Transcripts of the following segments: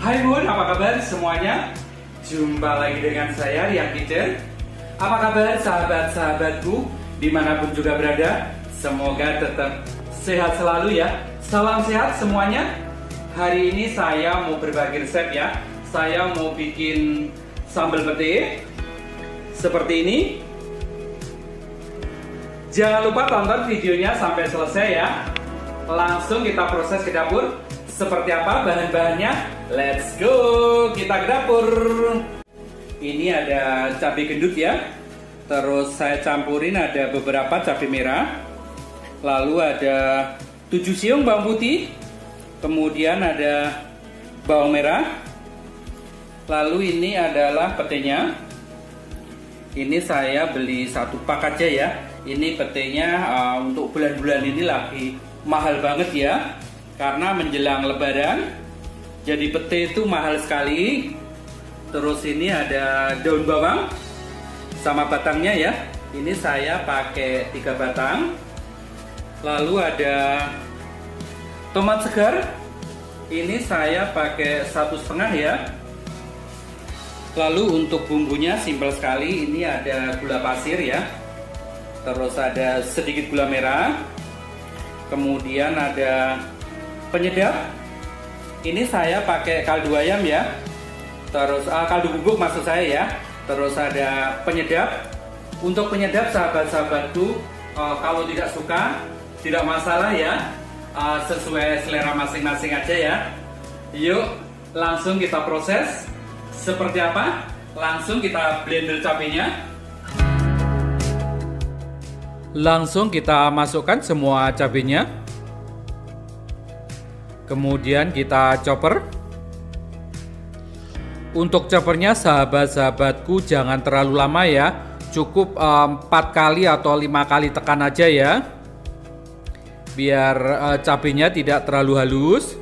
Hai Bun, apa kabar semuanya? Jumpa lagi dengan saya, Rian Kitchen. Apa kabar sahabat-sahabatku dimanapun juga berada? Semoga tetap sehat selalu ya. Salam sehat semuanya. Hari ini saya mau berbagi resep ya. Saya mau bikin sambal pete seperti ini. Jangan lupa tonton videonya sampai selesai ya. Langsung kita proses ke dapur. Seperti apa bahan-bahannya? Let's go, kita ke dapur. Ini ada cabai gendut ya. Terus saya campurin ada beberapa cabai merah. Lalu ada 7 siung bawang putih. Kemudian ada bawang merah. Lalu ini adalah petenya. Ini saya beli 1 pak aja ya. Ini petenya untuk bulan-bulan ini lagi mahal banget ya, karena menjelang lebaran. Jadi pete itu mahal sekali. Terus ini ada daun bawang sama batangnya ya. Ini saya pakai 3 batang. Lalu ada tomat segar. Ini saya pakai 1,5 ya. Lalu untuk bumbunya simpel sekali. Ini ada gula pasir ya. Terus ada sedikit gula merah. Kemudian ada penyedap. Ini saya pakai kaldu ayam ya. Terus kaldu bubuk maksud saya ya. Terus ada penyedap. Untuk penyedap sahabat-sahabatku, kalau tidak suka tidak masalah ya. Sesuai selera masing-masing aja ya. Yuk langsung kita proses. Seperti apa? Langsung kita blender cabenya. Langsung kita masukkan semua cabenya. Kemudian kita chopper. Untuk choppernya sahabat-sahabatku jangan terlalu lama ya. Cukup 4 kali atau 5 kali tekan aja ya. Biar cabenya tidak terlalu halus.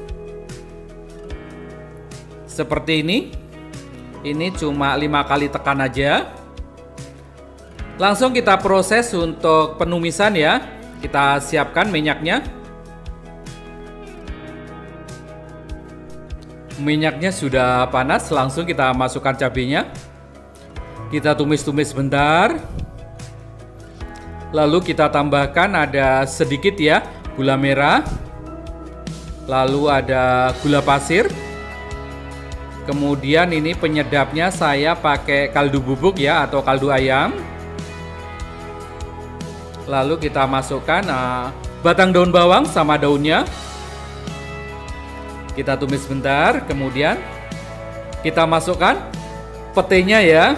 Seperti ini. Ini cuma 5 kali tekan aja. Langsung kita proses untuk penumisan ya. Kita siapkan minyaknya. Minyaknya sudah panas, langsung kita masukkan cabenya. Kita tumis-tumis sebentar. Lalu kita tambahkan ada sedikit ya gula merah. Lalu ada gula pasir. Kemudian ini penyedapnya saya pakai kaldu bubuk ya atau kaldu ayam. Lalu kita masukkan batang daun bawang sama daunnya. Kita tumis sebentar, kemudian kita masukkan petenya ya.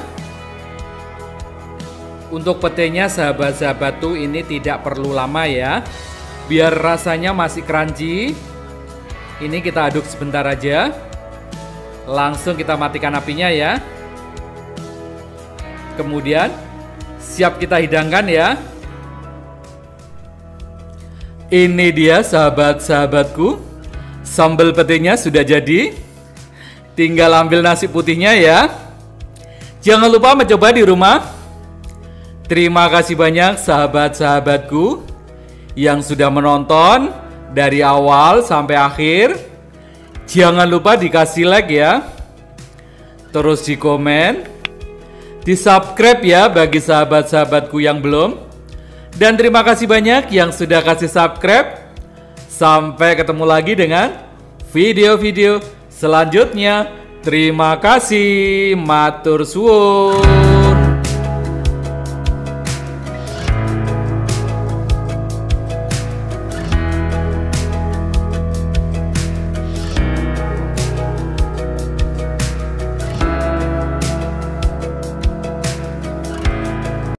Untuk petenya sahabat-sahabat tuh ini tidak perlu lama ya. Biar rasanya masih crunchy. Ini kita aduk sebentar aja. Langsung kita matikan apinya ya. Kemudian siap kita hidangkan ya. Ini dia sahabat-sahabatku, sambal petenya sudah jadi. Tinggal ambil nasi putihnya ya. Jangan lupa mencoba di rumah. Terima kasih banyak sahabat-sahabatku yang sudah menonton dari awal sampai akhir. Jangan lupa dikasih like ya. Terus di komen, di subscribe ya bagi sahabat-sahabatku yang belum. Dan terima kasih banyak yang sudah kasih subscribe. Sampai ketemu lagi dengan video-video selanjutnya. Terima kasih, matur suwun.